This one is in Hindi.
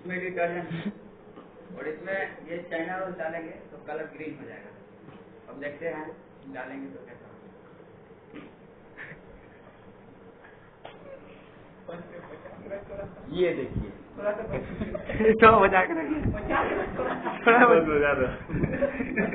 इसमें डिटर्जेंट और इसमें ये चाइना रोज डालेंगे तो कलर ग्रीन हो जाएगा। अब देखते हैं डालेंगे तो कैसा ये देखिए थोड़ा सा मजाक रखिए।